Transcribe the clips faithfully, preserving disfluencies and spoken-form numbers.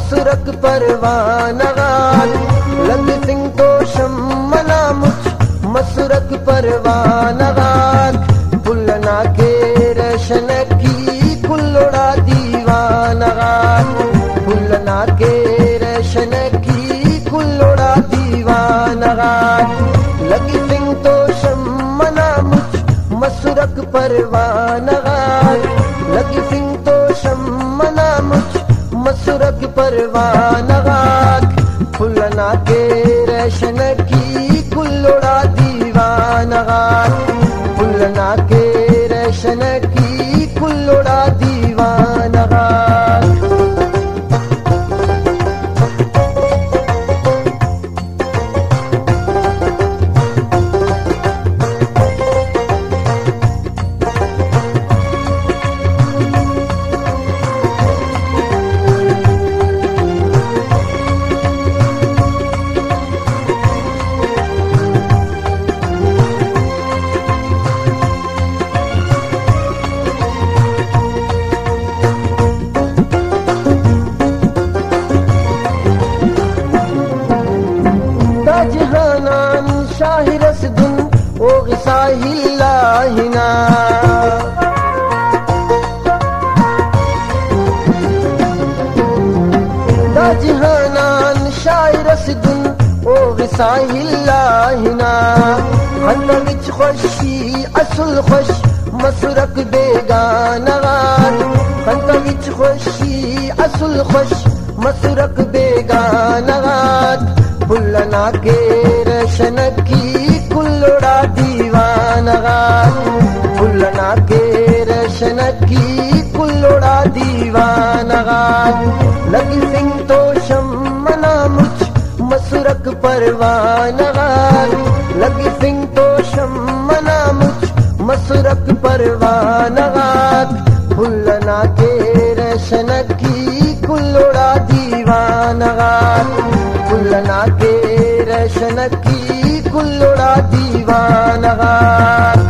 मसुरक परवानगार लग सिंह तो शम्मना मुझ मसुरक परवानगार पुलना के रशन की कुल्लोड़ा दीवानगार पुलना के रशन की कुल्लोड़ा दीवानगार लगी सिंह तो शम्मना मुझ मसुरक परवानगार लगी सिंह तो शम्मना मुझ मसुरक परवानगार फुलना के रशन की कुल्लोड़ा दीवानगार फुलना के रशन की कुल्लोड़ा दीवानगार। जहानान शाहि रसदुन ओ गिसाहिल्लाहिना दा जहानान शाहि रसदुन ओ गिसाहिल्लाहिना हंद विच खुशी असुल खुश मसुरक बेगानगार हंद विच खुशी असुल खुश मसुरक बेगानगार फुलना के रशन की कुल्लोड़ा दीवानगार फुलना के रशन की कुल्लोड़ा दीवानगार लगी सिंह तो शम्मना मुझ मसुरक परवानगार लगी सिंह तो शम्मना मुझ मसुरक परवानगार फुलना के रशन की कुल्लोड़ा दीवानगार फुलना के रशन की कुल्लोड़ा दीवानगार।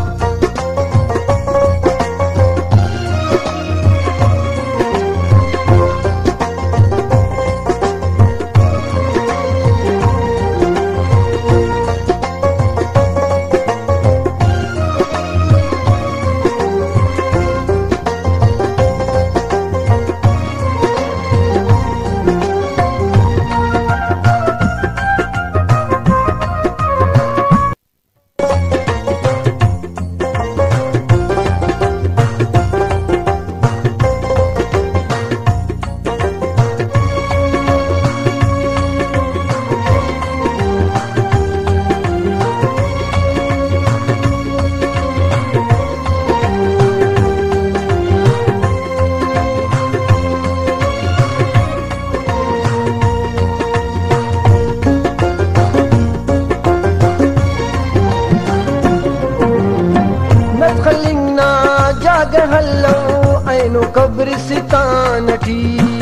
हल्लो ऐनो कब्रिस्तान टी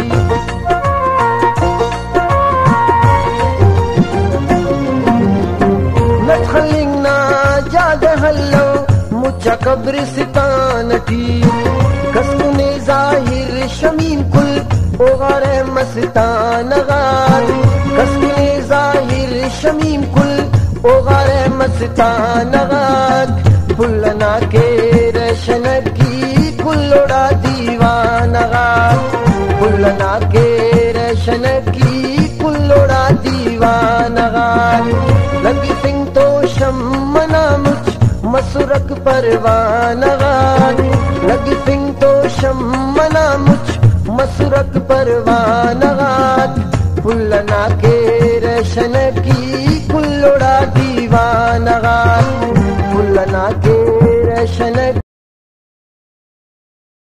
नखलिंगना जाग हल्लो मुच्चा कब्रिस्तान टी कसकुने जाहिर शमीम कुल ओगारे मस्तान गार कसकुने जाहिर शमीम कुल ओगारे मस्तान गार फुलना के रशन की कुल्लोड़ा दीवानगार फुलना के रशन की कुल्लोड़ा दीवानगार लगी सिंह तो शम्मना मुझ मसुरक परवानगार लगी सिंह तो शम्मना मुझ मसुरक परवानगार फुलना के रशन की कुल्लोड़ा दीवानगार फुलना के रशन